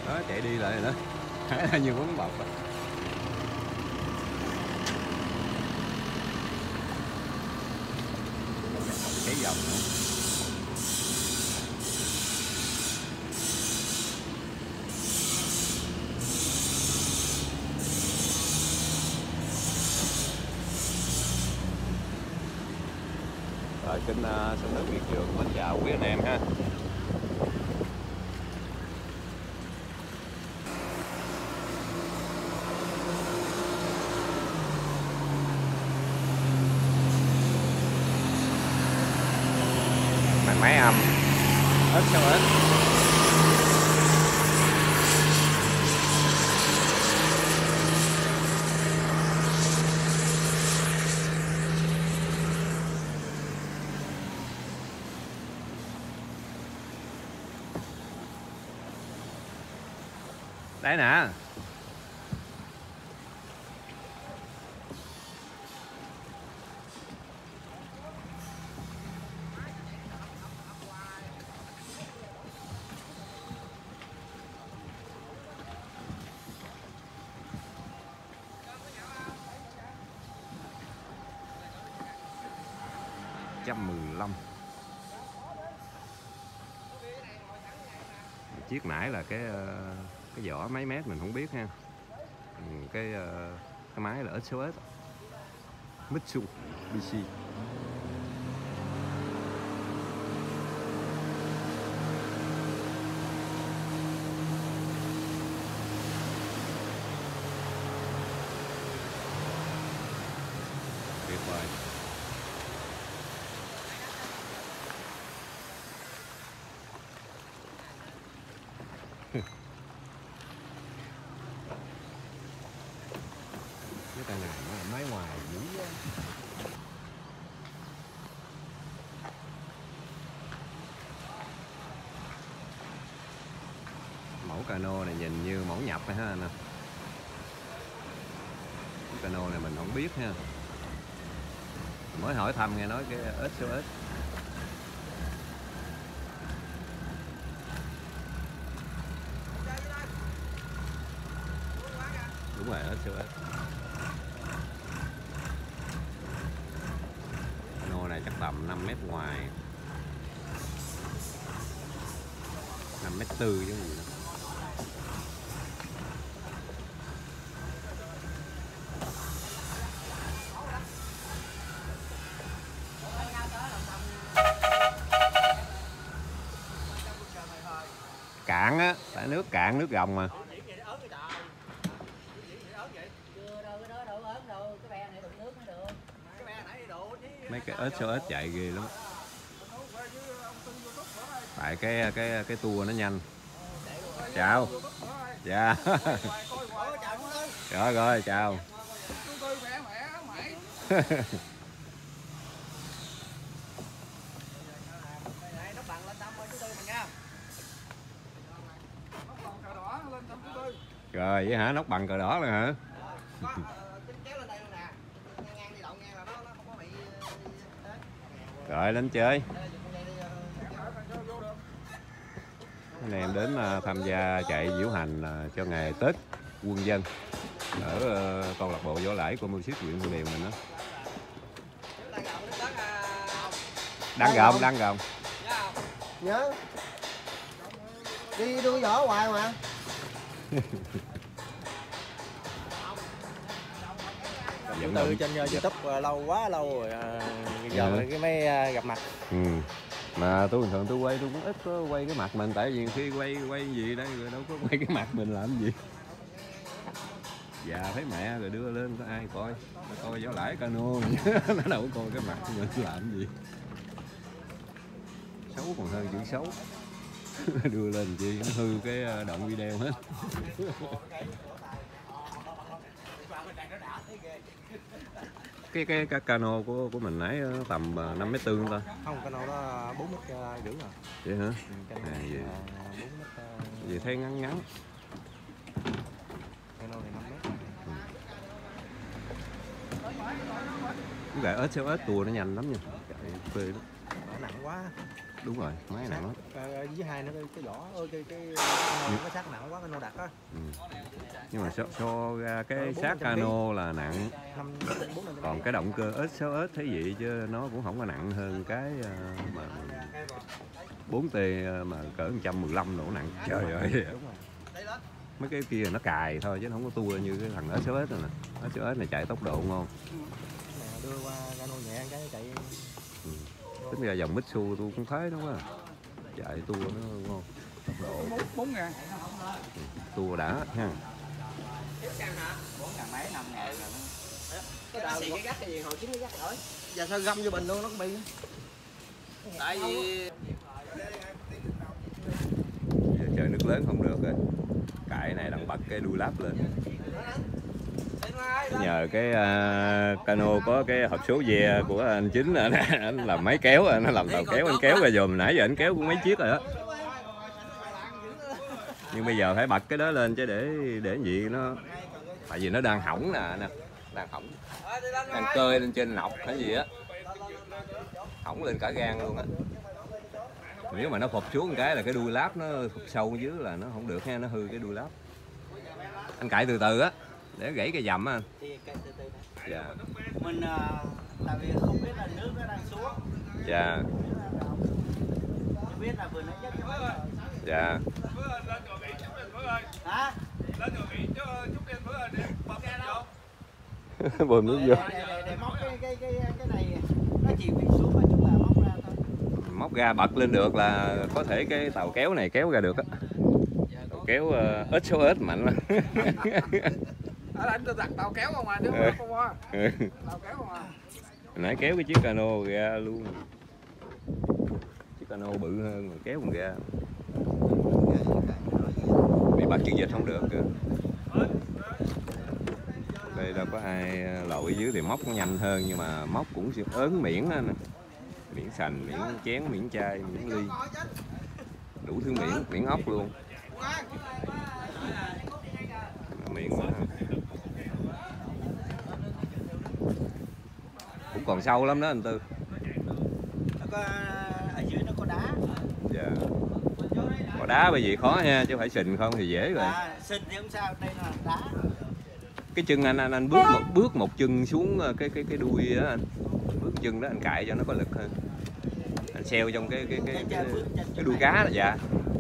Đó, chạy đi lại rồi đó. Hãy là nhiều món bọc đó. Cái dòng nữa. Rồi kênh Sông Nước Việt Trường mến chào quý anh em ha. Máy âm ít sao ít. Đấy nè. Chiếc nãy là cái vỏ mấy mét mình không biết ha. Cái máy là XOS Mitsubishi. Tuyệt vời. Cái tay này nó là máy ngoài dữ quá. Mẫu cano này nhìn như mẫu nhập ha anh. Cái cano này mình không biết ha. Mới hỏi thăm nghe nói cái SOS. Đúng rồi, SOS. Cano này chắc tầm 5 mét ngoài, 5,4 m chứ gì nữa. Cạn á, tại nước cạn, nước gồng mà. Mấy cái SOS chạy ghê lắm. Tại cái tour nó nhanh. Chào. Dạ. Rồi rồi, chào. Rồi vậy hả, nóc bằng cờ đỏ rồi hả? Rồi lên chơi. Anh em đến tham gia chạy diễu hành cho ngày Tết Quân dân ở câu lạc bộ Võ Lãi của Mưu Xít huyện Hương Điền mình đó. Đang gồng. Nhớ. Đi đua võ hoài mà. Từ trên YouTube lâu quá lâu rồi, giờ cái mới gặp mặt. Mà tôi bình thường tôi quay tôi cũng ít có quay cái mặt mình, tại vì khi quay gì đây rồi đâu có quay cái mặt mình làm gì. Già thấy mẹ rồi đưa lên có ai coi, nó coi Võ Lãi cano nó đâu có coi cái mặt mình làm gì. Xấu còn hơn chữ xấu. Đưa lên chi nó hư cái đoạn video hết. Cái cano của mình nãy tầm 5,4 m ta. Không, cano đó 4,5 m rồi. Vậy hả? Vậy. 4 m. Vậy thấy ngắn. Cano này 5 m. Cái gậy SOS tua nó nhanh lắm nha. Chạy phê lắm. Nó nặng quá. đúng rồi, máy nặng lắm. Với hai nó cái vỏ cái xác nặng quá, cano đặt á. Nhưng mà so ra cái xác cano là nặng, còn cái động cơ ít 6S thấy vậy chứ nó cũng không có nặng hơn cái mà 4T mà cỡ 115 nổ nặng. Trời ơi, mấy cái kia nó cài thôi chứ nó không có tua như cái thằng S6S này nè. S6S này chạy tốc độ ngon. Đưa qua cano nhẹ cái chạy. Tính ra dòng Mitsu tôi cũng thấy nó quá, chạy tua nó ngon, tốc độ 4.000 tua đã ha. 4.000 mấy 5.000 là Cái xì cái gắt cái gì hồi chín cái gắt rồi. Giờ sao găm vô bình luôn nó cũng bị. Tại vì giờ trời nước lớn không được rồi, cãi này đang bật cái đuôi láp lên. Nhờ cái cano có cái hộp số ve của anh Chính, anh làm máy kéo, nó làm tàu kéo, anh kéo ra dùm, nãy giờ anh kéo cũng mấy chiếc rồi đó. Nhưng bây giờ phải bật cái đó lên chứ để gì nó, tại vì nó đang hỏng nè, đang hỏng, đang cơi lên trên nọc hay gì á, hỏng lên cả gan luôn á. Nếu mà nó phụt xuống một cái là cái đuôi láp nó phụt sâu dưới là nó không được ha, nó hư cái đuôi láp. Anh cạy từ từ á để gãy cái dầm á. Dạ. mình tại vì không biết là nước nó đang xuống. Dạ. Không biết là vừa nãy chết cái máy. Dạ. Hả? Lên rồi bị chút đen bữa đi bấm ra đâu. Bơm nước vô. Để móc cái này nó chỉ bị xuống mà chúng ta móc ra thôi. Móc ra bật lên được là có thể cái tàu kéo này kéo ra được á. Tàu kéo ít số ít mạnh lắm. Ở anh tôi đặt tàu kéo không à chứ không qua. Tàu kéo không à. Nãy kéo cái chiếc cano ra luôn. Chiếc cano bự hơn mà kéo còn ra. Bị bắt chuyển dịch không được kìa. Đây đâu có ai lội dưới thì móc nhanh hơn, nhưng mà móc cũng ớn miễn đó nè. Miễn sành, miễn chén, miễn chai, miễn ly, đủ thứ miễn, miễn ốc luôn. Miễn quá. Cũng còn sâu lắm đó anh Tư. Nó có ở dưới nó có đá. Dạ. Có đá bởi vì khó nha, chứ phải sình không thì dễ rồi. Sình thì không sao, đây là đá. Cái chân anh bước một chân xuống cái đuôi đó anh. Bước chân đó anh cạy cho nó có lực hơn. Anh xeo trong cái đuôi cá đó. Dạ.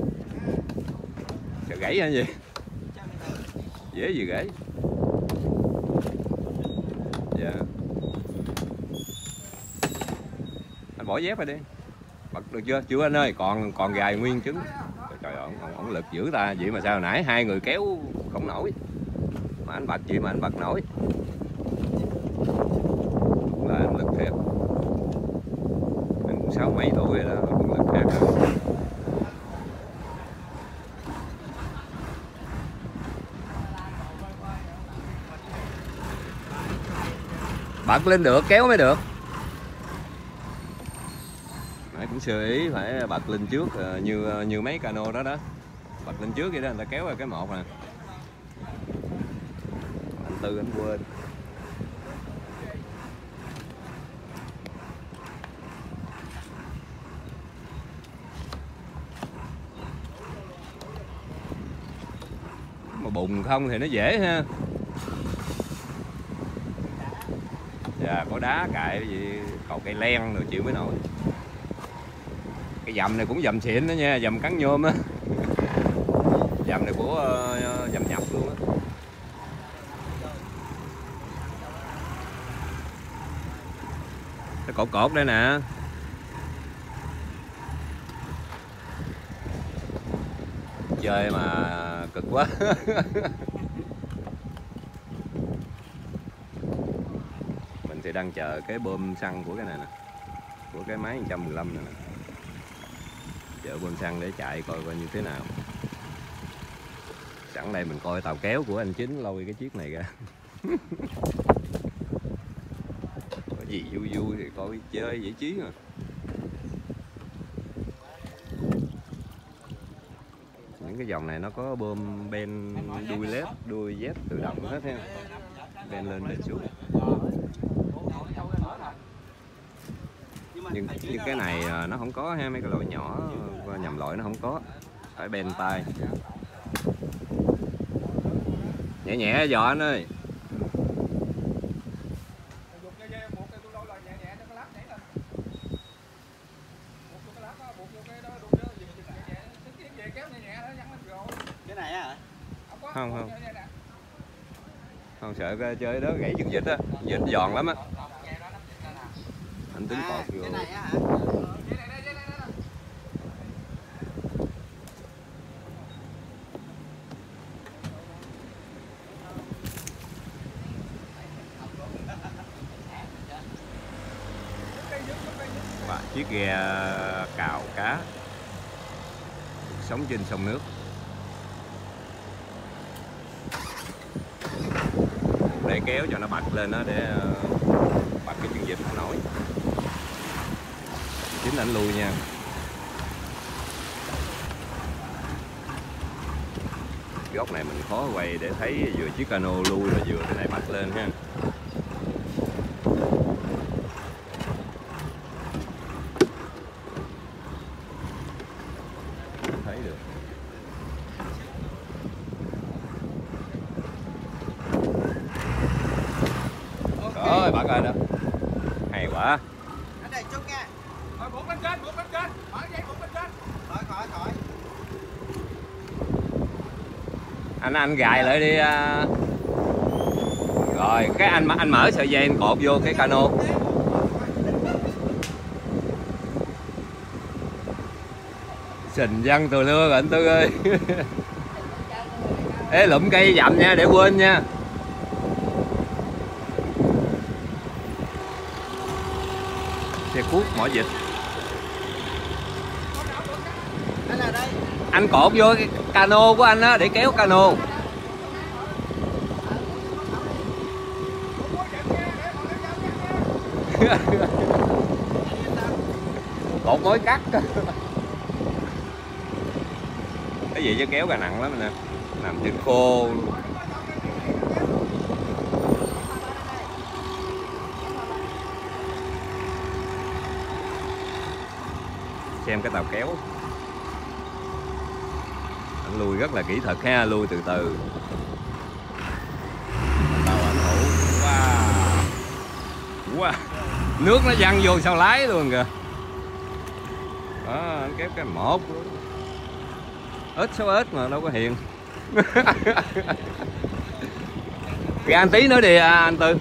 Sợ gãy hả gì? Dễ gì gãy. Dạ. Anh bỏ dép rồi đi. Bật được chưa? Chưa anh ơi, còn gài nguyên trứng. Trời ơi, ổng lực dữ ta, vậy mà sao nãy hai người kéo không nổi. Mà anh bật gì mà anh bật nổi. Là anh lực thiệt. Anh 60 mấy tuổi rồi đó, cũng lực thiệt rồi. Bật lên được, kéo mới được. Nãy cũng sơ ý phải bật lên trước như mấy cano đó đó. Bật lên trước vậy đó, người ta kéo ra cái một nè. Anh Tư anh quên. Mà bùn không thì nó dễ ha. Dạ, có đá cạy cái gì, còn cây len rồi chịu mới nổi. Cái dầm này cũng dầm xịn đó nha, dầm cắn nhôm á. Dầm này của dầm nhập luôn á. Cái cột đây nè. Chơi mà cực quá. Mình thì đang chờ cái bơm xăng của cái này nè, của cái máy 115 này nè. Chờ bơm xăng để chạy coi như thế nào. Sẵn đây mình coi tàu kéo của anh Chính lôi cái chiếc này ra. Có gì vui vui thì coi chơi giải trí mà. Những cái dòng này nó có bơm ben đuôi led, đuôi dép tự động hết ha. Ben lên ben xuống. Nhưng cái này nó không có ha, mấy cái loại nhỏ nhầm loại nó không có, phải bền tay. Nhẹ nhẹ giò anh ơi. Cái này hả? Không sợ cái chơi đó gãy chân vịt á, vịt giòn lắm á. Anh tính cột vô. Cái này á hả? Và chiếc ghe cào cá sống trên sông nước. Để kéo cho nó bật lên đó để bật cái chân vịt không nổi. Chính ảnh lui nha. Góc này mình khó quay để thấy vừa chiếc cano lui và vừa cái này bật lên ha. Thấy được. Rồi bật rồi đó. Hay quá. Ở đây chút nha. Buộc lên trên, mở dây buộc lên trên. Khỏi. Anh gài lại đi. Rồi cái anh mở sợi dây anh cột vô cái cano. Sình văng tù lưa rồi anh Tư ơi. Ê lụm cây dặm nha để quên nha. Xe cuốc mỏ vịt. Đây là đây. Anh cột vô cái cano của anh á để kéo cano. Cột mối cắt. Cái gì chứ kéo gà nặng lắm nè. Nằm trên khô. Xem cái tàu kéo. Anh lùi rất là kỹ thuật ha, lùi từ từ. Tàu anh hữu. Wow. Nước nó văng vô sau lái luôn kìa. Đó, anh kéo cái một. Ếch số ếch mà đâu có hiền. Ra anh tí nữa đi anh Tư.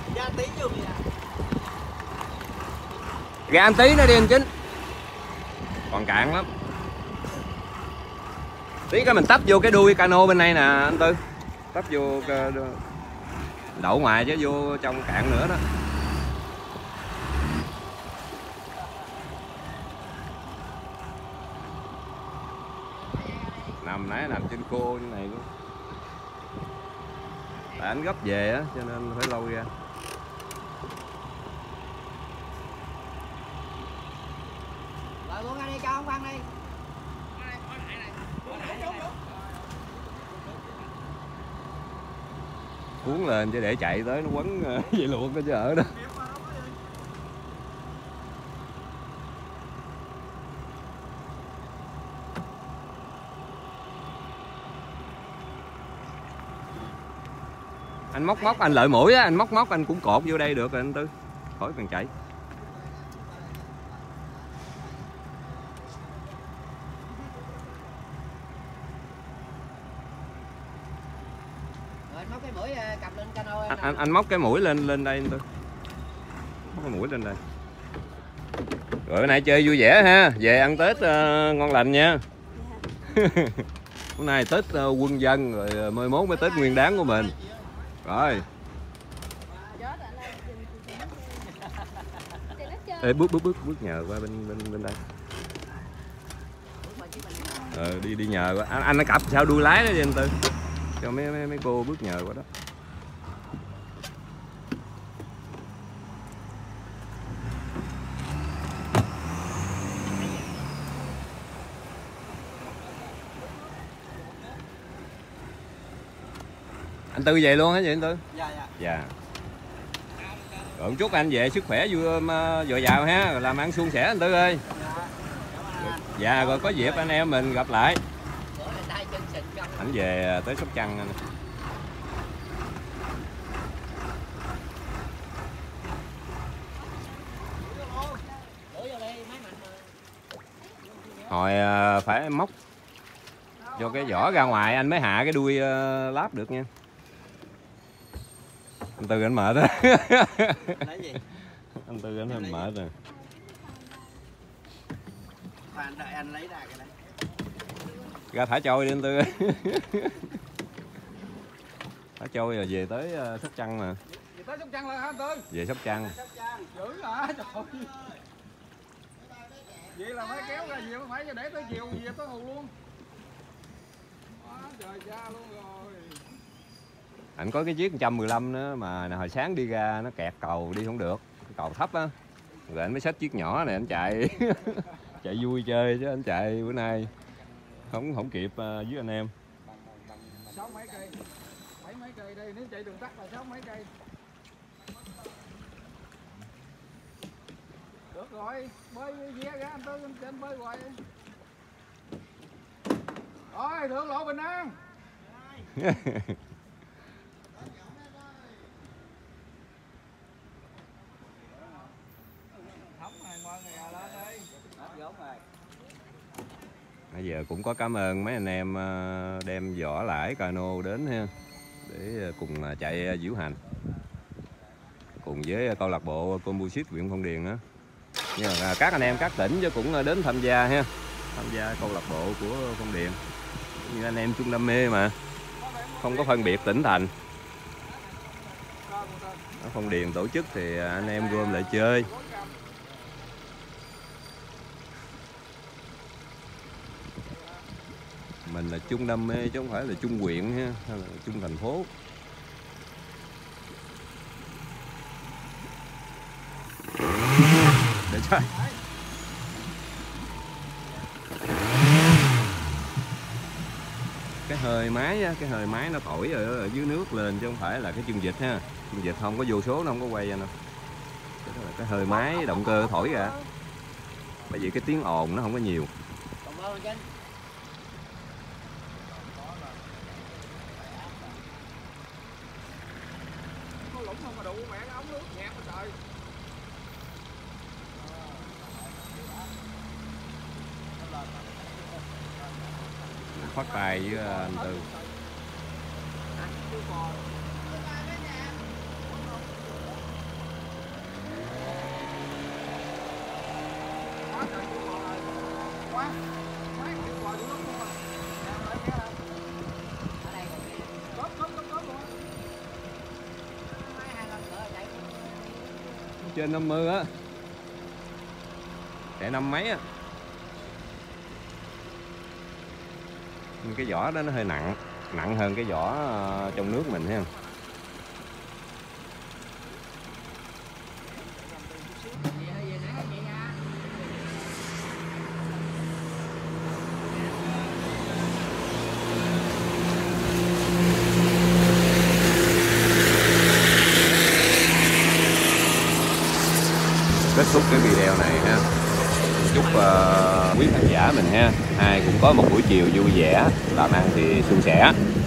Ra anh tí nữa đi anh Chính. Còn cạn lắm. Tí cái mình tấp vô cái đuôi cano bên này nè anh Tư. Tấp vô đậu ngoài chứ vô trong cạn nữa đó. Nãy nằm trên cô như này luôn. Tại anh gấp về á cho nên phải lâu ra. Rồi buông ra đi cho ông Văn đi. Cuốn lên chứ để chạy tới nó quấn vậy luôn cái chứ ở đó. Anh móc anh lợi mũi á, anh móc anh cũng cột vô đây được rồi anh Tư. Khỏi cần chạy. Rồi móc cái mũi cặp lên cano. Anh móc cái mũi lên đây anh Tư. Móc cái mũi lên đây. Rồi bữa nay chơi vui vẻ ha, về ăn Tết ngon lành nha. Hôm nay Tết quân dân rồi mai mốt mới Tết nguyên đáng của mình. Rồi. Ê, bước nhờ qua bên đây. Đi nhờ qua. Anh nó cặp sao đuôi lái đó đi anh Tư. Cho mấy cô bước nhờ qua đó. Anh Tư về luôn hả vậy anh Tư? Dạ. Dạ. Rồi chúc anh về sức khỏe vui dồi dào ha, làm ăn suôn sẻ anh Tư ơi. Dạ rồi có dịp anh em mình gặp lại. Anh về tới Sóc Trăng anh. Hồi phải móc cho cái vỏ ra ngoài anh mới hạ cái đuôi láp được nha. Anh Tư anh mệt á. Anh Tư anh mệt rồi. Bạn đợi anh lấy ra cái đấy. Ra thả trôi đi anh Tư. Thả trôi rồi về tới Sóc Trăng mà. Về tới Sóc Trăng là hả anh Tư? Về Sóc Trăng. Dữ hả? Trời ơi. Vậy là phải kéo ra gì, phải cho để tới chiều về tới Hồ luôn. Quá trời cha luôn rồi. Anh có cái chiếc 115 nữa mà hồi sáng đi ra nó kẹt cầu đi không được, cầu thấp á. Rồi anh mới xách chiếc nhỏ này anh chạy. Chạy vui chơi chứ anh chạy bữa nay không kịp với anh em. 6 mấy cây. 7 mấy cây đây, nếu chạy đường tắt là 6 mấy cây. Được rồi, bơi ve ra anh Tư, anh bơi hoài. Rồi, thượng lộ Bình An. Bây giờ cũng có cảm ơn mấy anh em đem vỏ lãi cano đến ha, để cùng chạy diễu hành cùng với câu lạc bộ Composite huyện Phong Điền đó. Nhưng mà các anh em các tỉnh chứ cũng đến tham gia ha, tham gia câu lạc bộ của Phong Điền. Như anh em chung đam mê mà không có phân biệt tỉnh thành. Ở Phong Điền tổ chức thì anh em gom lại chơi. Mình là chung đam mê chứ không phải là chung huyện ha, hay là chung thành phố. Để chơi. Cái hơi máy á, cái hơi máy nó thổi ở dưới nước lên chứ không phải là cái chân vịt ha. Chân vịt không có vô số, nó không có quay ra đâu. Cái hơi máy động cơ thổi ra. Bởi vì cái tiếng ồn nó không có nhiều. Phát tài với anh Tư. Trên 50 á, chạy 5 mấy á. Cái vỏ đó nó hơi nặng hơn cái vỏ trong nước mình ha. Kết thúc cái video này ha. Chúc quý khán giả mình ha, ai cũng có một buổi chiều vui vẻ, làm ăn thì suôn sẻ.